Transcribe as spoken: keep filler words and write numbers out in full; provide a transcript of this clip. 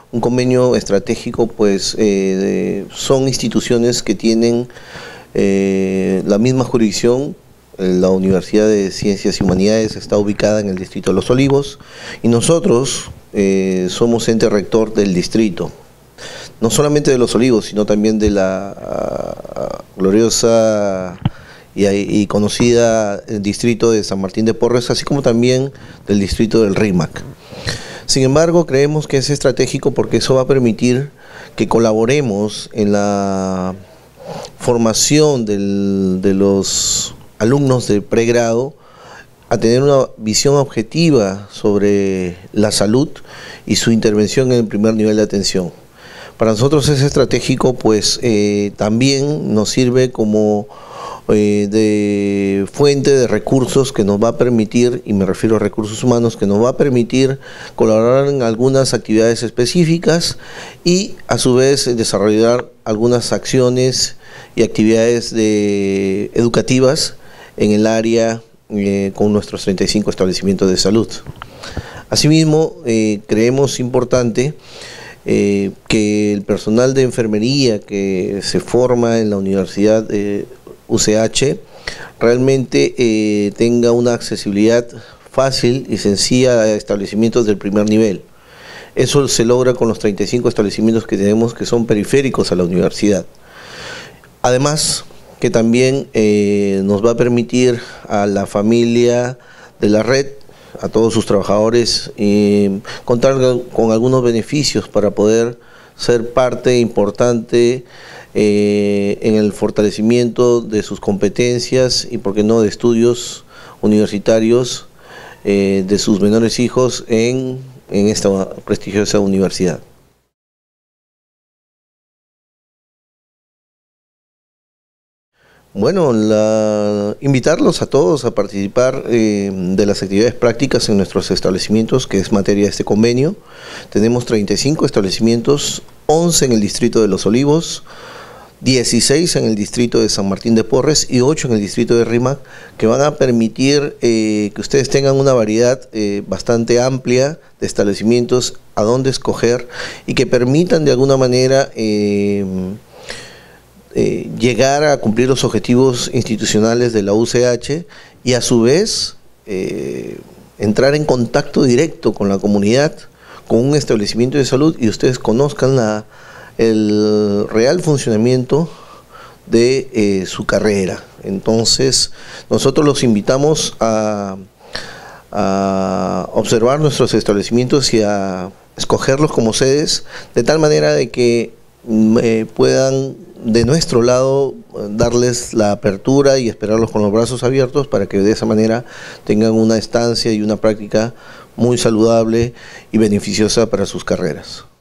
un convenio estratégico, pues eh, de, son instituciones que tienen eh, la misma jurisdicción. La Universidad de Ciencias y Humanidades está ubicada en el distrito de Los Olivos y nosotros eh, somos ente rector del distrito, no solamente de Los Olivos, sino también de la uh, gloriosa y, y conocida el distrito de San Martín de Porres, así como también del distrito del Rímac. Sin embargo, creemos que es estratégico porque eso va a permitir que colaboremos en la formación del, de los alumnos de pregrado a tener una visión objetiva sobre la salud y su intervención en el primer nivel de atención. Para nosotros es estratégico, pues eh, también nos sirve como eh, de fuente de recursos que nos va a permitir, y me refiero a recursos humanos, que nos va a permitir colaborar en algunas actividades específicas y a su vez desarrollar algunas acciones y actividades de, educativas en el área eh, con nuestros treinta y cinco establecimientos de salud. Asimismo, eh, creemos importante eh, que el personal de enfermería que se forma en la Universidad de U C H realmente eh, tenga una accesibilidad fácil y sencilla a establecimientos del primer nivel. Eso se logra con los treinta y cinco establecimientos que tenemos que son periféricos a la universidad. Además, que también eh, nos va a permitir a la familia de la red, a todos sus trabajadores, eh, contar con algunos beneficios para poder ser parte importante eh, en el fortalecimiento de sus competencias y, por qué no, de estudios universitarios eh, de sus menores hijos en, en esta prestigiosa universidad. Bueno, la, invitarlos a todos a participar eh, de las actividades prácticas en nuestros establecimientos, que es materia de este convenio. Tenemos treinta y cinco establecimientos, once en el distrito de Los Olivos, dieciséis en el distrito de San Martín de Porres y ocho en el distrito de Rímac, que van a permitir eh, que ustedes tengan una variedad eh, bastante amplia de establecimientos a donde escoger y que permitan de alguna manera eh, Eh, llegar a cumplir los objetivos institucionales de la U C H y a su vez eh, entrar en contacto directo con la comunidad, con un establecimiento de salud y ustedes conozcan la, el real funcionamiento de eh, su carrera. Entonces nosotros los invitamos a, a observar nuestros establecimientos y a escogerlos como sedes de tal manera de que eh, puedan de nuestro lado darles la apertura y esperarlos con los brazos abiertos para que de esa manera tengan una estancia y una práctica muy saludable y beneficiosa para sus carreras.